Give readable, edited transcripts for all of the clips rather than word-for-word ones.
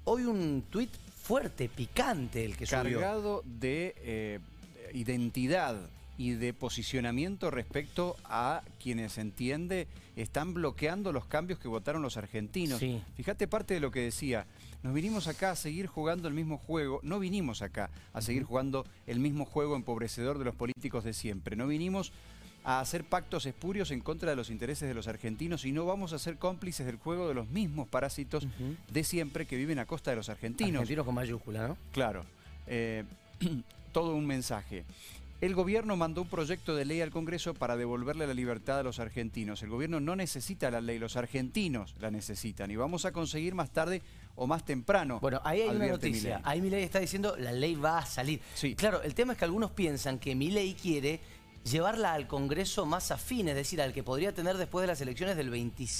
hoy un tuit fuerte, picante el que subió. Cargado de identidad y de posicionamiento respecto a quienes, entiende, están bloqueando los cambios que votaron los argentinos. Sí. Fíjate parte de lo que decía. Nos vinimos acá a seguir jugando el mismo juego. No vinimos acá a seguir jugando el mismo juego empobrecedor de los políticos de siempre. No vinimos a hacer pactos espurios en contra de los intereses de los argentinos y no vamos a ser cómplices del juego de los mismos parásitos de siempre que viven a costa de los argentinos. Argentinos con mayúscula, ¿no? Claro. Todo un mensaje. El gobierno mandó un proyecto de ley al Congreso para devolverle la libertad a los argentinos. El gobierno no necesita la ley, los argentinos la necesitan y vamos a conseguir más tarde o más temprano. Bueno, ahí hay una noticia. Ahí Milei está diciendo la ley va a salir. Sí. Claro, el tema es que algunos piensan que Milei quiere llevarla al Congreso más afín, es decir, al que podría tener después de las elecciones del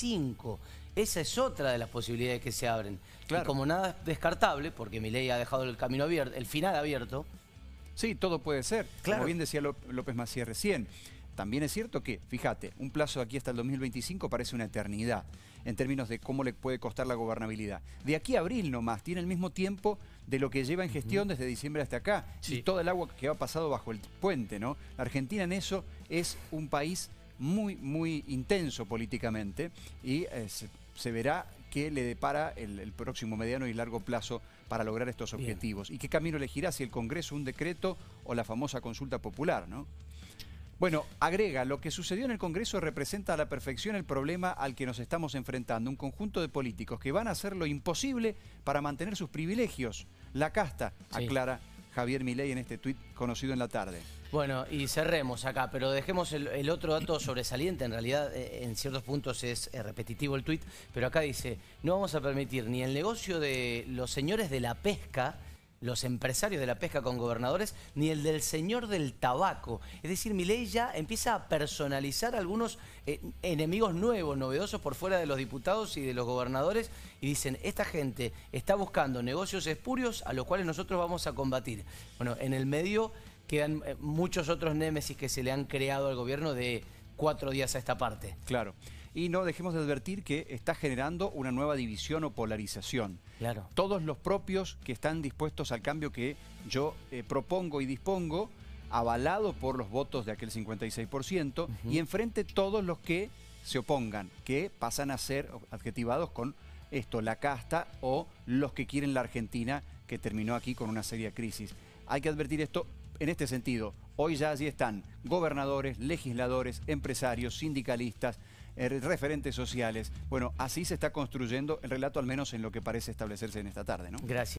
25. Esa es otra de las posibilidades que se abren. Claro. Y como nada es descartable, porque Milei ha dejado el camino abierto, el final abierto. Sí, todo puede ser. Claro. Como bien decía López Macías recién. También es cierto que, fíjate, un plazo de aquí hasta el 2025 parece una eternidad en términos de cómo le puede costar la gobernabilidad. De aquí a abril nomás, tiene el mismo tiempo de lo que lleva en gestión desde diciembre hasta acá. Sí. Y todo el agua que ha pasado bajo el puente, ¿no? La Argentina en eso es un país muy, muy intenso políticamente y se verá qué le depara el próximo mediano y largo plazo para lograr estos objetivos. ¿Y qué camino elegirá? Si el Congreso, un decreto o la famosa consulta popular, ¿no? Bueno, agrega, lo que sucedió en el Congreso representa a la perfección el problema al que nos estamos enfrentando. Un conjunto de políticos que van a hacer lo imposible para mantener sus privilegios. La casta, aclara Javier Milei en este tuit conocido en la tarde. Bueno, y cerremos acá, pero dejemos el otro dato sobresaliente. En realidad, en ciertos puntos es repetitivo el tuit, pero acá dice, no vamos a permitir ni el negocio de los señores de la pesca, los empresarios de la pesca con gobernadores, ni el del señor del tabaco. Es decir, Milei ya empieza a personalizar algunos enemigos nuevos, novedosos por fuera de los diputados y de los gobernadores, y dicen, esta gente está buscando negocios espurios a los cuales nosotros vamos a combatir. Bueno, en el medio quedan muchos otros némesis que se le han creado al gobierno de 4 días a esta parte. Claro. Y no dejemos de advertir que está generando una nueva división o polarización. Claro. Todos los propios que están dispuestos al cambio que yo propongo y dispongo, avalado por los votos de aquel 56%, y enfrente todos los que se opongan, que pasan a ser adjetivados con esto, la casta o los que quieren la Argentina, que terminó aquí con una seria crisis. Hay que advertir esto en este sentido. Hoy ya allí están gobernadores, legisladores, empresarios, sindicalistas, referentes sociales. Bueno, así se está construyendo el relato, al menos en lo que parece establecerse en esta tarde, ¿no? Gracias.